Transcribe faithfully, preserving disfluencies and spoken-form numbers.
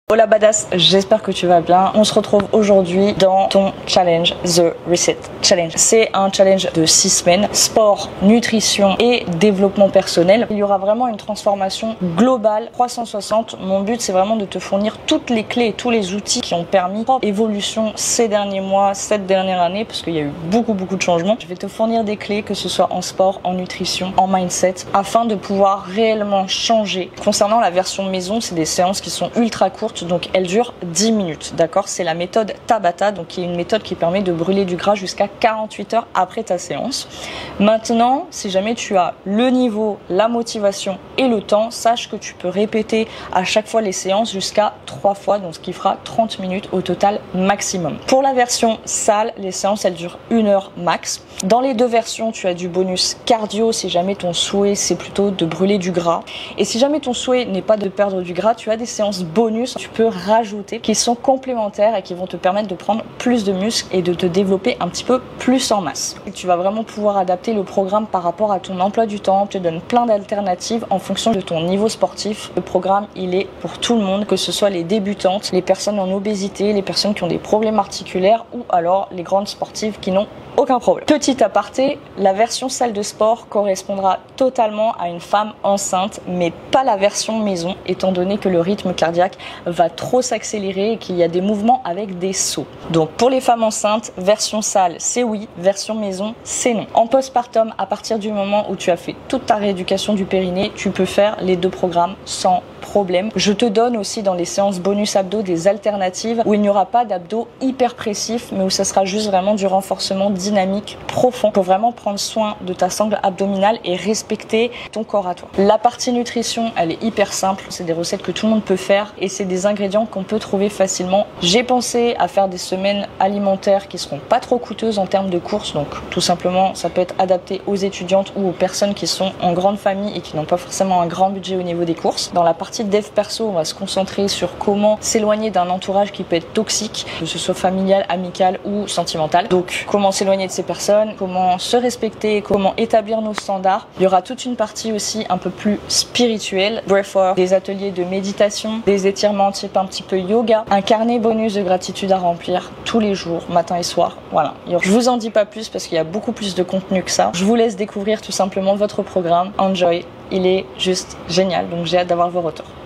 Hola badass, j'espère que tu vas bien. On se retrouve aujourd'hui dans ton challenge The Reset Challenge. C'est un challenge de six semaines, sport, nutrition et développement personnel. Il y aura vraiment une transformation globale trois cent soixante. Mon but, c'est vraiment de te fournir toutes les clés et tous les outils qui ont permis propre évolution ces derniers mois, cette dernière année, parce qu'il y a eu beaucoup beaucoup de changements. Je vais te fournir des clés, que ce soit en sport, en nutrition, en mindset, afin de pouvoir réellement changer. Concernant la version maison, c'est des séances qui sont ultra courtes. Donc elle dure dix minutes, d'accord? C'est la méthode Tabata, donc qui est une méthode qui permet de brûler du gras jusqu'à quarante-huit heures après ta séance. Maintenant, si jamais tu as le niveau, la motivation et le temps, sache que tu peux répéter à chaque fois les séances jusqu'à trois fois, donc ce qui fera trente minutes au total maximum. Pour la version salle, les séances elles durent une heure max. Dans les deux versions, tu as du bonus cardio si jamais ton souhait c'est plutôt de brûler du gras. Et si jamais ton souhait n'est pas de perdre du gras, tu as des séances bonus que tu peux rajouter qui sont complémentaires et qui vont te permettre de prendre plus de muscles et de te développer un petit peu plus en masse. Et tu vas vraiment pouvoir adapter le programme par rapport à ton emploi du temps. Tu te donnes plein d'alternatives en fonction de ton niveau sportif. Le programme, il est pour tout le monde, que ce soit les débutantes, les personnes en obésité, les personnes qui ont des problèmes articulaires ou alors les grandes sportives qui n'ont aucun problème. Petit aparté, la version salle de sport correspondra totalement à une femme enceinte, mais pas la version maison, étant donné que le rythme cardiaque va trop s'accélérer et qu'il y a des mouvements avec des sauts. Donc pour les femmes enceintes, version salle, c'est oui, version maison, c'est non. En postpartum, à partir du moment où tu as fait toute ta rééducation du périnée, tu peux faire les deux programmes sans problème. Je te donne aussi dans les séances bonus abdos des alternatives où il n'y aura pas d'abdos hyper précis, mais où ça sera juste vraiment du renforcement dynamique profond pour vraiment prendre soin de ta sangle abdominale et respecter ton corps à toi. La partie nutrition, elle est hyper simple. C'est des recettes que tout le monde peut faire et c'est des ingrédients qu'on peut trouver facilement. J'ai pensé à faire des semaines alimentaires qui seront pas trop coûteuses en termes de courses. Donc tout simplement, ça peut être adapté aux étudiantes ou aux personnes qui sont en grande famille et qui n'ont pas forcément un grand budget au niveau des courses. Dans la partie dev perso, on va se concentrer sur comment s'éloigner d'un entourage qui peut être toxique, que ce soit familial, amical ou sentimental. Donc comment s'éloigner de ces personnes, comment se respecter, comment établir nos standards. Il y aura toute une partie aussi un peu plus spirituelle, breathwork, des ateliers de méditation, des étirements type un petit peu yoga, un carnet bonus de gratitude à remplir tous les jours, matin et soir. Voilà. Je vous en dis pas plus parce qu'il y a beaucoup plus de contenu que ça. Je vous laisse découvrir tout simplement votre programme. Enjoy, il est juste génial, donc j'ai hâte d'avoir vos retours.